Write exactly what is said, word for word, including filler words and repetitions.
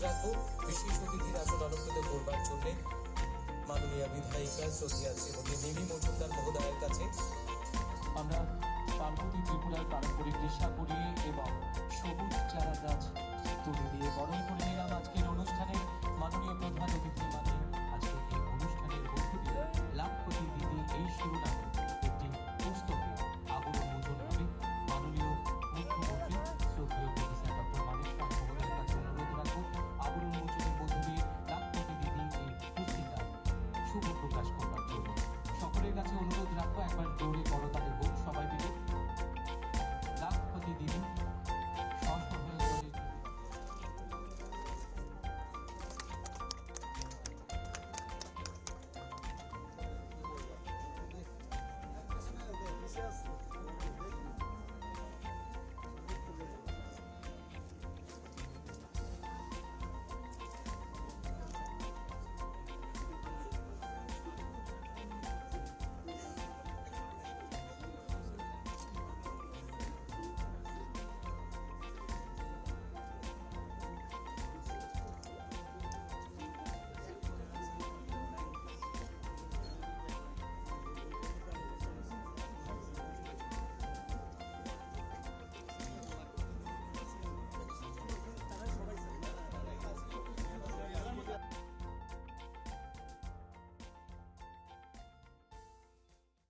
রাখবো বিশেষ অতিথির আসন অলঙ্কৃত করবার জন্য মাননীয় বিধায়িকা শ্রদ্ধেয়া শ্রীমতী মিমি মজুমদার মহোদয়ের কাছে। আমরা পার্বতী ত্রিপুরার পারম্পরিক দৃশ্যাবলী এবং সবুজ চারা গাছ তুলে দিয়ে বরণ করে নিলাম আজকের অনুষ্ঠানে মাননীয় প্রধান অতিথি। মানে আজকে এই অনুষ্ঠানের মধ্য দিয়ে লাখপতি দিদি এই শিরোনামে একটি পুস্তকে আবরণ মোচন হবে। মাননীয় মুখ্যমন্ত্রী শ্রদ্ধেয় প্রফেসর ডক্টর মানিক সাহা মহোদয়ের কাছে অনুরোধ রাখবো আবরণ মোচনের মধ্য দিয়ে লাখপতি দিদি এই পুস্তিকা শুভ প্রকাশ করবার জন্য। সকলের কাছে অনুরোধ রাখবো একবার জোরে করতালি